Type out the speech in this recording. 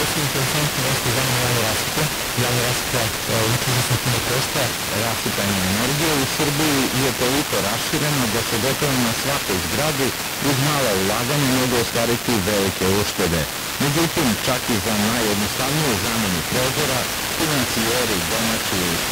dosta interesantno, dosta zanima javna rasveta. Javna rasveta užasno puno košta. Rasipanje energije u Srbiji je toliko rašireno da se gotovo na svakoj zgradi uz mala ulaganja mogu ostvariti velike uštede. Međutim, čak i za najjednostavniju zamenu prozora, financijeri domaći i